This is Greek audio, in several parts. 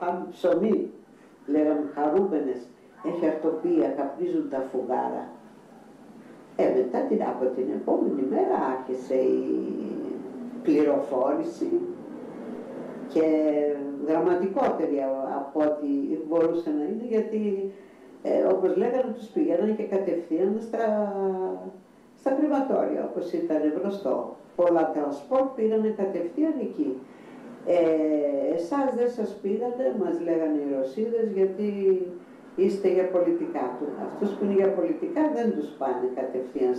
φάμε ψωμί, λέγαμε χαρούμενες, έχει αρτοπία, καπνίζουν τα φουγάρα. Μετά από την επόμενη μέρα άρχισε η πληροφόρηση και δραματικότερη από ό,τι μπορούσε να είναι, γιατί όπως λέγανε τους πήγαιναν και κατευθείαν στα κρηματόρια, όπως ήταν γνωστό. Πολλά τρανσπορτ πήγανε κατευθείαν εκεί. Εσάς δεν σας πήγανε, μας λέγανε οι Ρωσίδες, γιατί είστε για πολιτικά του. Αυτούς που είναι για πολιτικά δεν τους πάνε κατευθείαν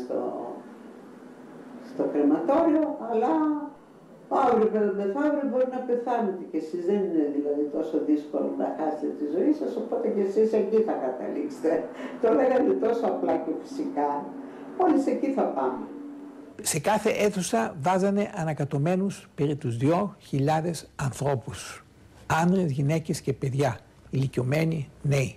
στο κρεματόριο, αλλά αύριο μεθαύριο μπορεί να πεθάνετε κι εσείς. Δεν είναι δηλαδή τόσο δύσκολο να χάσετε τη ζωή σας, οπότε κι εσείς εκεί θα καταλήξετε. Το λέγανε τόσο απλά και φυσικά. Όλοι εκεί θα πάμε. Σε κάθε αίθουσα βάζανε ανακατωμένους περί τους 2.000 ανθρώπους. Άνδρες, γυναίκες και παιδιά, ηλικιωμένοι, νέοι.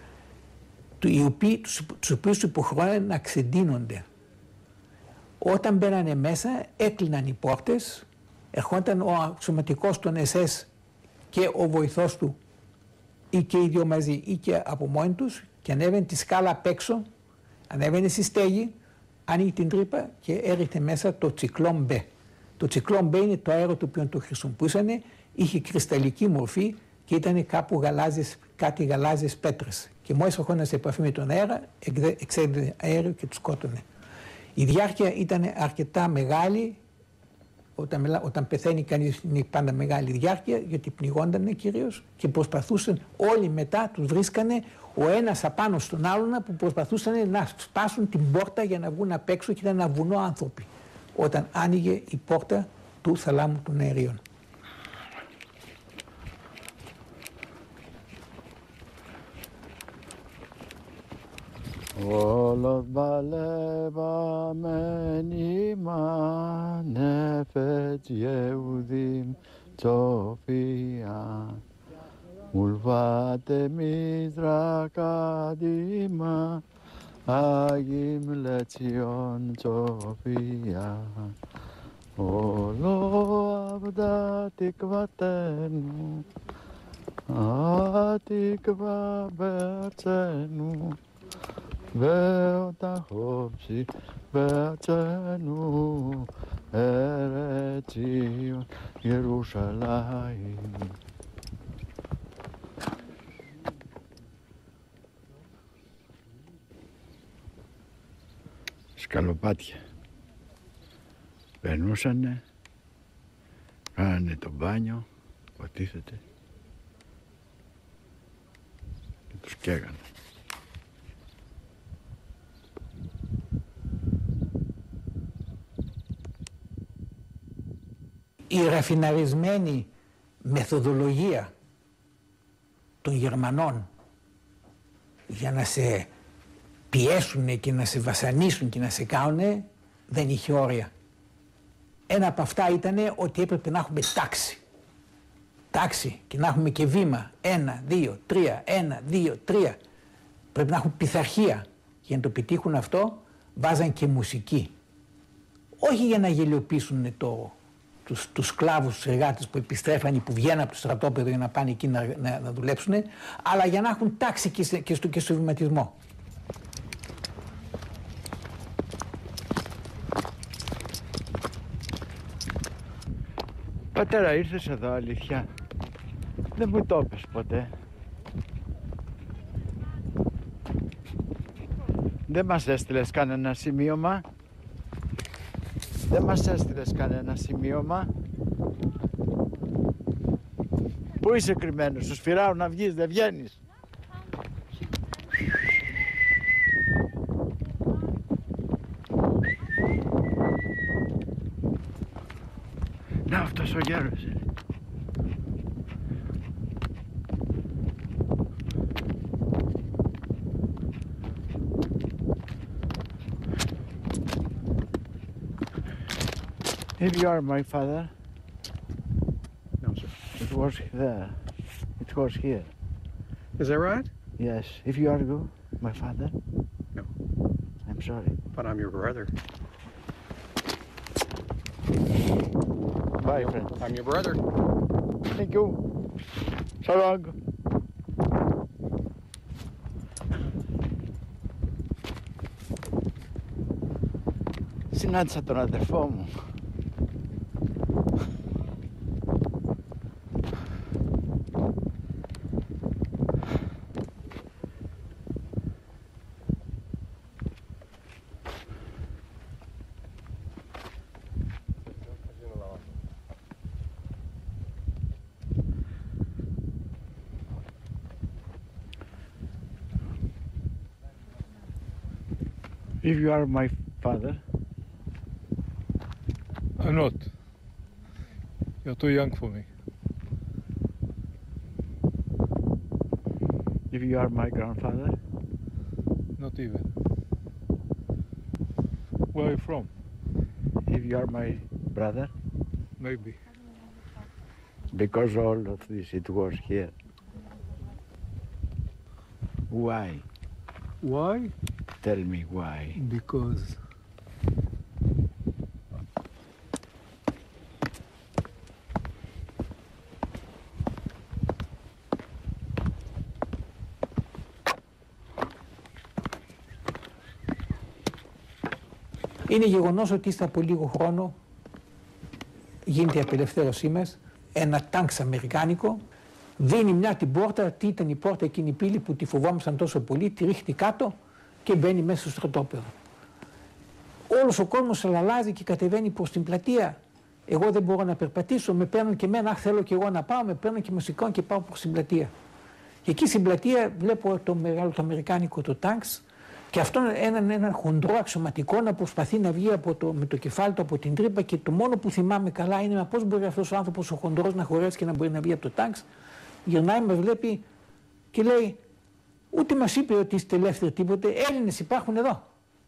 Τους οποίους υποχρεώνανε να ξεντύνονται. Όταν μπαίνανε μέσα, έκλειναν οι πόρτες, ερχόταν ο αξιωματικός των SS και ο βοηθός του, ή και οι δύο μαζί ή και από μόνοι τους, και ανέβαινε τη σκάλα απ' έξω, ανέβαινε στη στέγη, άνοιγε την τρύπα και έριχνε μέσα το τσικλόν μπε. Το τσικλόν μπε είναι το αέριο το οποίο το χρησιμοποιούσαν, είχε κρυσταλλική μορφή και ήταν κάπου κάτι γαλάζιες πέτρες. Και μόλις ερχόταν σε επαφή με τον αέρα, εξέδιδε αέριο και τους σκότωνε. Η διάρκεια ήταν αρκετά μεγάλη. Όταν πεθαίνει κανείς είναι πάντα μεγάλη διάρκεια, γιατί πνιγόντανε κυρίως και προσπαθούσαν όλοι μετά, τους βρίσκανε ο ένας απάνω στον άλλον που προσπαθούσαν να σπάσουν την πόρτα για να βγουν απ' έξω, και ήταν ένα βουνό άνθρωποι όταν άνοιγε η πόρτα του θαλάμου των αερίων. Όλος παλεύαμεν ημάν εφετς Ιehudим Τσοφία Ουλβάτε μίζρα καδίμα Άγιμ λετσιόν Τσοφία Όλο αύδα τικβατένου ατικβα μπερτσένου Βέωτα χόψη μπερτσένου ερετσίον Ιερουσαλάιμ. Σκαλοπάτια περνούσανε, κάνανε το μπάνιο, υποτίθεται, και τους καίγανε. Η ραφιναρισμένη μεθοδολογία των Γερμανών για να σε πιέσουν και να σε βασανίσουν και να σε κάνουν δεν είχε όρια. Ένα από αυτά ήταν ότι έπρεπε να έχουμε τάξη. Τάξη και να έχουμε και βήμα. 1, 2, 3, 1, 2, 3. Πρέπει να έχουμε πειθαρχία. Για να το πετύχουν αυτό βάζαν και μουσική. Όχι για να γελιοποιήσουν τους σκλάβους, τους εργάτες που επιστρέφανε, που βγαίνουν από το στρατόπεδο για να πάνε εκεί να δουλέψουν, αλλά για να έχουν τάξη και στο βηματισμό. Πατέρα, ήρθες εδώ αλήθεια? Δεν μου το είπες ποτέ. Δεν μας έστειλες κανένα σημείωμα? Δεν μας έστειλες κανένα σημείωμα? Πού είσαι κρυμμένος? Σου σφυράω να βγεις, δεν βγαίνεις? Να, αυτός ο γέρος είναι. If you are my father. No, sir. It was there. It was here. Is that right? Yes. If you are go, my father. No. I'm sorry. But I'm your brother. Bye, friend. I'm your brother. Thank you. Σαλόγ. Συνάντησα τον αδερφό μου. If you are my father, I'm not. You're too young for me. if you are my grandfather, Not even. Where are you from? if you are my brother, Maybe. because all of this it was here. Why? Why? Tell me why. Because είναι γεγονός ότι ύστερα από λίγο χρόνο γίνεται η απελευθέρωσή μας, ένα τάγκ αμερικάνικο δίνει μια την πόρτα, τι ήταν η πόρτα εκείνη η πύλη που τη φοβάμασταν τόσο πολύ, τη ρίχνει κάτω και μπαίνει μέσα στο στρατόπεδο. Όλος ο κόσμος αλλάζει και κατεβαίνει προς την πλατεία. Εγώ δεν μπορώ να περπατήσω, με παίρνουν και εμένα, θέλω και εγώ να πάω, με παίρνουν και με σηκώνουν και πάω προς την πλατεία. Και εκεί στην πλατεία βλέπω το μεγάλο το αμερικάνικο το τάγκ και αυτόν έναν χοντρό αξιωματικό να προσπαθεί να βγει με το κεφάλι του από την τρύπα, και το μόνο που θυμάμαι καλά είναι πώς μπορεί αυτός ο άνθρωπος ο χοντρός να χωρέσει και να μπορεί να βγει από το τάγκ. Γυρνάει, μας βλέπει και λέει, ούτε μας είπε ότι είστε ελεύθεροι τίποτε, Έλληνες υπάρχουν εδώ.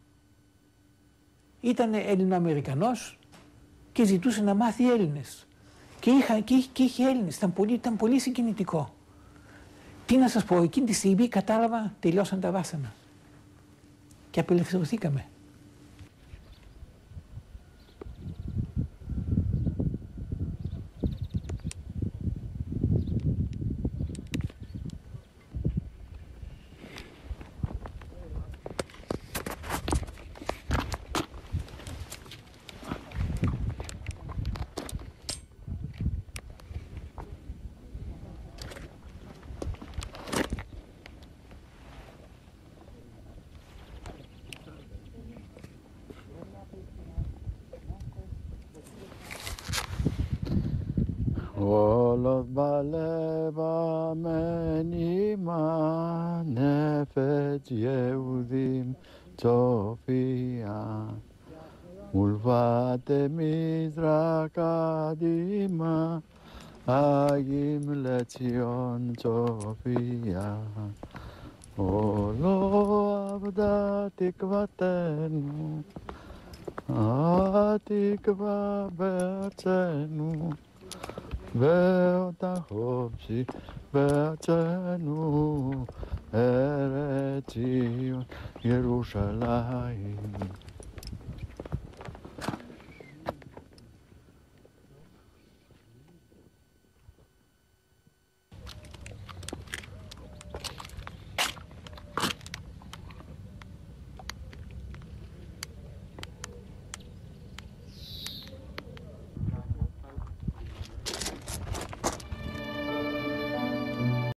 Ήταν Έλληνο-Αμερικανός και ζητούσε να μάθει Έλληνες. Και είχε Έλληνες, ήταν πολύ συγκινητικό. Τι να σας πω, εκείνη τη στιγμή κατάλαβα, τελειώσαν τα βάσανα. Και απελευθερωθήκαμε. Όλος παλεύαμε νήμα νεφετς Ιehudим צופיה ולבט מזרח קדימה הגים לציון צופיה עולו אבדה תקוותנו התקווה בארצנו ואותה חופשי בארצנו ארץ ציון ירושלים